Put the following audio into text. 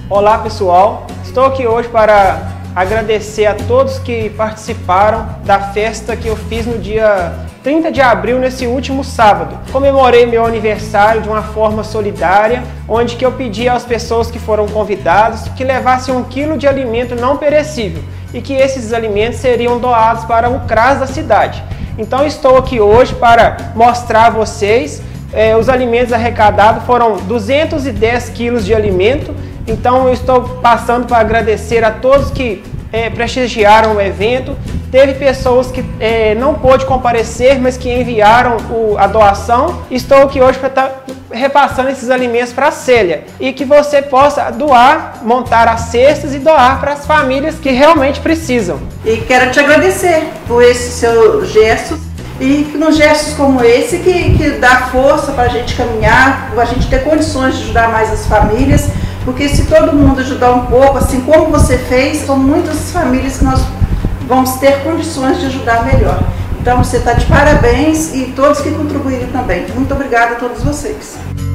Olá pessoal, estou aqui hoje para agradecer a todos que participaram da festa que eu fiz no dia 30 de abril, nesse último sábado. Comemorei meu aniversário de uma forma solidária, onde que eu pedi às pessoas que foram convidadas que levassem 1 quilo de alimento não perecível e que esses alimentos seriam doados para o CRAS da cidade. Então estou aqui hoje para mostrar a vocês os alimentos arrecadados. Foram 210 quilos de alimento. Então eu estou passando para agradecer a todos que prestigiaram o evento. Teve pessoas que não pôde comparecer, mas que enviaram a doação. Estou aqui hoje para estar repassando esses alimentos para a Célia. E que você possa doar, montar as cestas e doar para as famílias que realmente precisam. E quero te agradecer por esse seu gesto. E nos gestos como esse que dá força para a gente caminhar, para a gente ter condições de ajudar mais as famílias. Porque se todo mundo ajudar um pouco, assim como você fez, são muitas famílias que nós vamos ter condições de ajudar melhor. Então você está de parabéns e todos que contribuíram também. Muito obrigada a todos vocês.